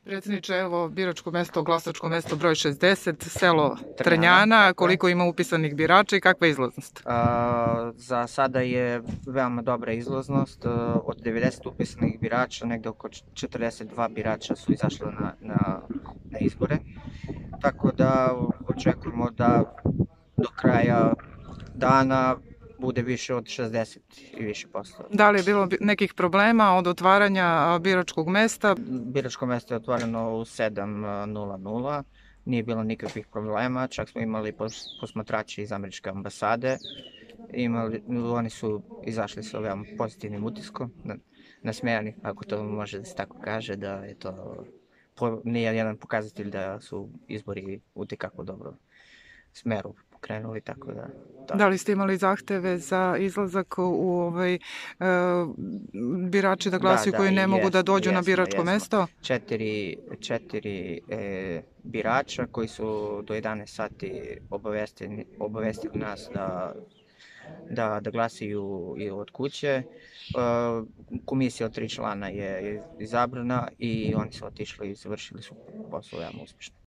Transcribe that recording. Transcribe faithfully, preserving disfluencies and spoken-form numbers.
Predsjedniče, evo biračko mesto, glasačko mesto broj šezdeset, selo Trnjana, Trnjana, tako je. koliko ima upisanih birača i kakva je izlaznost? A, za sada je veoma dobra izlaznost. A, od devedeset upisanih birača, negde oko četrdeset dva birača su izašli na, na, na izbore. Tako da očekujemo da do kraja dana bude više od šezdeset i više posto. Da li je bilo bi- nekih problema od otvaranja a, biračkog mesta? Biračko mesto je otvoreno u sedam nula nula, nije bilo nikakvih problema, čak smo imali pos- posmatrače iz američke ambasade. Imali, oni su izašli sa veoma pozitivnim utiskom, na- nasmejani, ako to može da se tako kaže, da je to po, nije jedan pokazatelj da su izbori u tekako dobro smeru pokrenuli, tako da... da. Da li ste imali zahteve za izlazak u ovaj, e, birači da glasaju Da, koji da, ne mogu da jesmo, dođu na jesmo, biračko jesmo. mesto? Četiri, četiri e, birača koji su do jedanaest sati obavestili, obavestili nas da, da, da glasaju i od kuće. E, komisija od tri člana je izabrana i oni su otišli i završili su posao veoma uspešno.